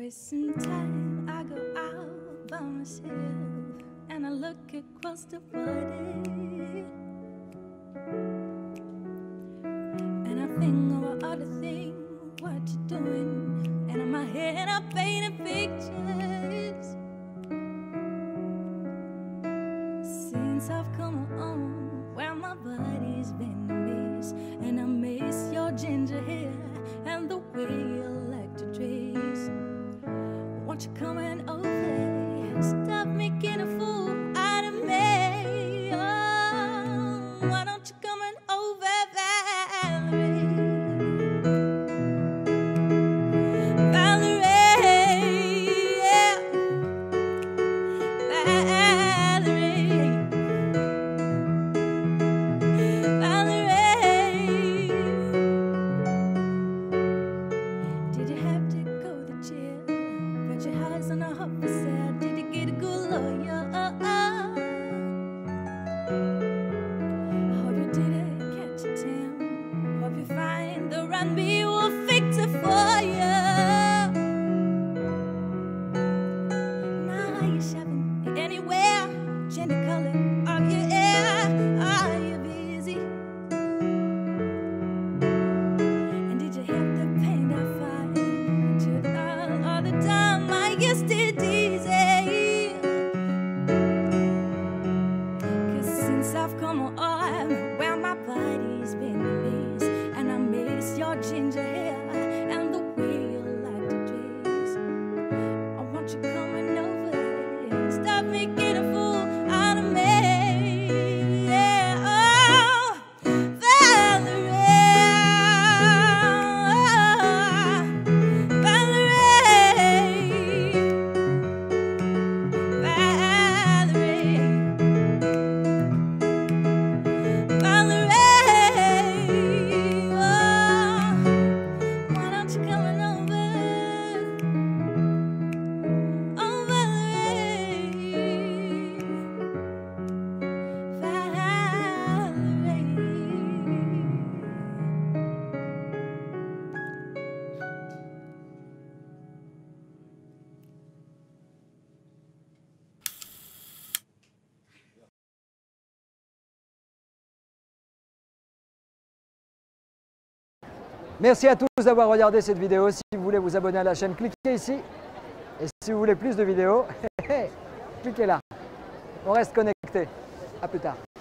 Wasting time, I go out by myself and I look across the water, and I think about all the things what you're doing, and in my head I'm painting pictures. Since I've come home, where my body's been a mess, and I miss your ginger hair and the way you like to dress. Won't you coming over? Stop making a fool out of me. Oh, why don't you coming over, Valerie? Valerie, yeah. Valerie, Valerie. Did you have to go to jail? Got your eyes on a hot for sale. Did you get a good lawyer? Hope you didn't catch a tail. Hope you find the right me will fix it for you. Now you're shopping anywhere. Change the color of your hair. Are you busy? And did you have to paint that fire? Took all the time I used to tease it. 'Cause since I've come on, well, my body's been a mess, and I miss your ginger hair and the way you like to dress. I want you coming over. Stop making a fool out of me. Yeah, oh, Valerie, Valerie, Valerie, Valerie, oh, why don't you coming over? Oh, Valerie, Valerie. Merci à tous d'avoir regardé cette vidéo. Si vous voulez vous abonner à la chaîne, cliquez ici. Et si vous voulez plus de vidéos, cliquez là. On reste connecté. À plus tard.